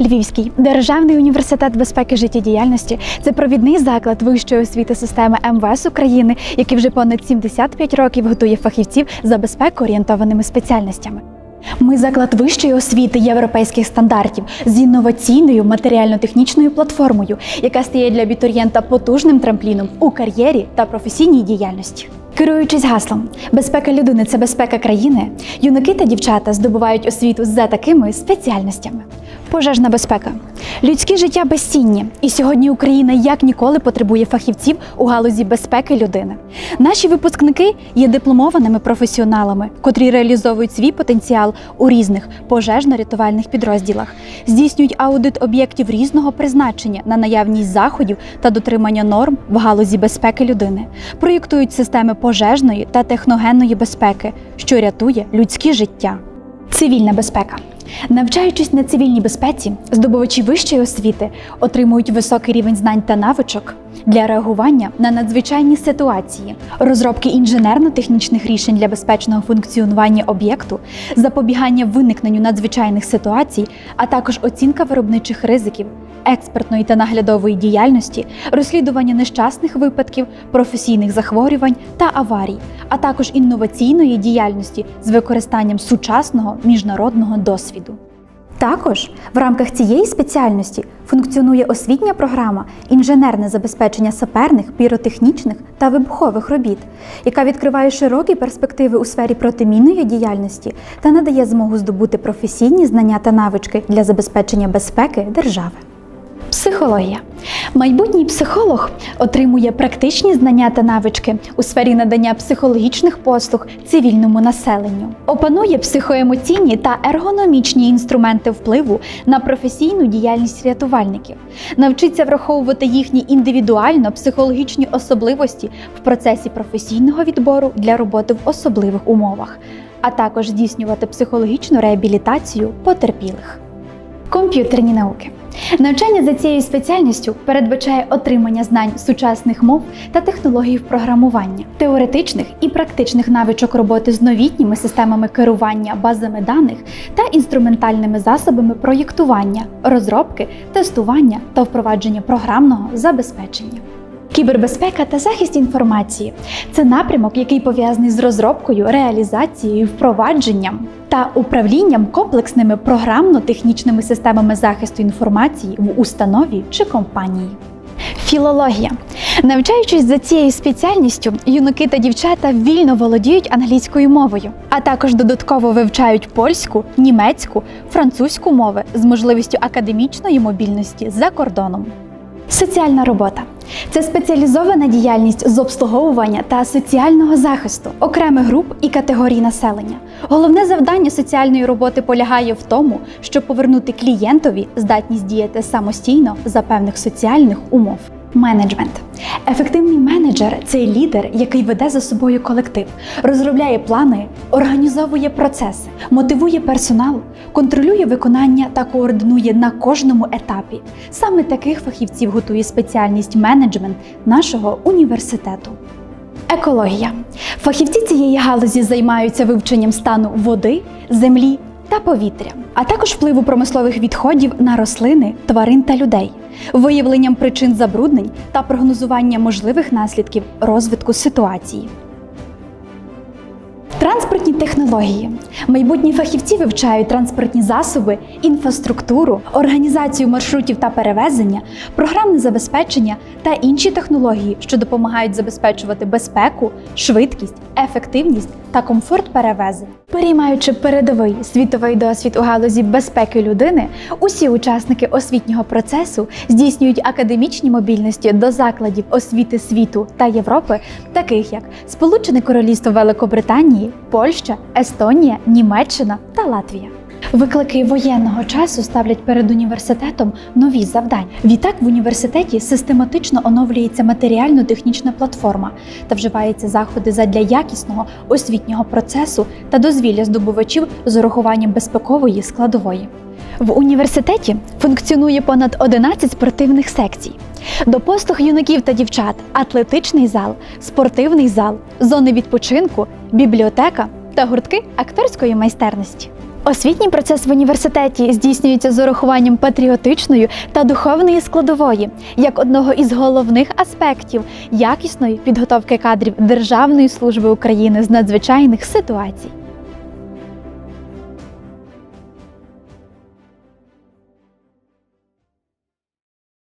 Львівський державний університет безпеки життєдіяльності – це провідний заклад вищої освіти системи МВС України, який вже понад 75 років готує фахівців за безпеко-орієнтованими спеціальностями. Ми заклад вищої освіти європейських стандартів з інноваційною матеріально-технічною платформою, яка стає для абітурієнта потужним трампліном у кар'єрі та професійній діяльності. Керуючись гаслом «Безпека людини – це безпека країни», юнаки та дівчата здобувають освіту за такими спеціальностями. Пожежна безпека. Людські життя безцінні, і сьогодні Україна як ніколи потребує фахівців у галузі безпеки людини. Наші випускники є дипломованими професіоналами, котрі реалізовують свій потенціал у різних пожежно-рятувальних підрозділах, здійснюють аудит об'єктів різного призначення на наявність заходів та дотримання норм в галузі безпеки людини, проєктують системи пожежної та техногенної безпеки, що рятує людські життя. Цивільна безпека. Навчаючись на цивільній безпеці, здобувачі вищої освіти отримують високий рівень знань та навичок для реагування на надзвичайні ситуації, розробки інженерно-технічних рішень для безпечного функціонування об'єкту, запобігання виникненню надзвичайних ситуацій, а також оцінка виробничих ризиків, експертної та наглядової діяльності, розслідування нещасних випадків, професійних захворювань та аварій, а також інноваційної діяльності з використанням сучасного міжнародного досвіду. Також в рамках цієї спеціальності функціонує освітня програма «Інженерне забезпечення саперних, піротехнічних та вибухових робіт», яка відкриває широкі перспективи у сфері протимінної діяльності та надає змогу здобути професійні знання та навички для забезпечення безпеки держави. Психологія. Майбутній психолог отримує практичні знання та навички у сфері надання психологічних послуг цивільному населенню. Опанує психоемоційні та ергономічні інструменти впливу на професійну діяльність рятувальників. Навчиться враховувати їхні індивідуально-психологічні особливості в процесі професійного відбору для роботи в особливих умовах, а також здійснювати психологічну реабілітацію потерпілих. Комп'ютерні науки. Навчання за цією спеціальністю передбачає отримання знань сучасних мов та технологій програмування, теоретичних і практичних навичок роботи з новітніми системами керування базами даних та інструментальними засобами проєктування, розробки, тестування та впровадження програмного забезпечення. Кібербезпека та захист інформації – це напрямок, який пов'язаний з розробкою, реалізацією, впровадженням та управлінням комплексними програмно-технічними системами захисту інформації в установі чи компанії. Філологія. Навчаючись за цією спеціальністю, юнаки та дівчата вільно володіють англійською мовою, а також додатково вивчають польську, німецьку, французьку мови з можливістю академічної мобільності за кордоном. Соціальна робота. Це спеціалізована діяльність з обслуговування та соціального захисту окремих груп і категорій населення. Головне завдання соціальної роботи полягає в тому, щоб повернути клієнтові здатність діяти самостійно за певних соціальних умов. Менеджмент. Ефективний менеджер – це лідер, який веде за собою колектив, розробляє плани, організовує процеси, мотивує персонал, контролює виконання та координує на кожному етапі. Саме таких фахівців готує спеціальність менеджмент нашого університету. Екологія. Фахівці цієї галузі займаються вивченням стану води, землі та повітря, а також впливу промислових відходів на рослини, тварин та людей, виявленням причин забруднень та прогнозуванням можливих наслідків розвитку ситуації. Транспортні технології. Майбутні фахівці вивчають транспортні засоби, інфраструктуру, організацію маршрутів та перевезення, програмне забезпечення та інші технології, що допомагають забезпечувати безпеку, швидкість, ефективність та комфорт перевезень. Переймаючи передовий світовий досвід у галузі безпеки людини, усі учасники освітнього процесу здійснюють академічні мобільності до закладів освіти світу та Європи, таких як Сполучене Королівство Великобританії, Польща, Естонія, Німеччина та Латвія. Виклики воєнного часу ставлять перед університетом нові завдання. Відтак в університеті систематично оновлюється матеріально-технічна платформа та вживаються заходи задля якісного освітнього процесу та дозвілля здобувачів з урахуванням безпекової складової. В університеті функціонує понад 11 спортивних секцій. До послуг юнаків та дівчат – атлетичний зал, спортивний зал, зони відпочинку, бібліотека та гуртки акторської майстерності. Освітній процес в університеті здійснюється з урахуванням патріотичної та духовної складової, як одного із головних аспектів якісної підготовки кадрів Державної служби України з надзвичайних ситуацій.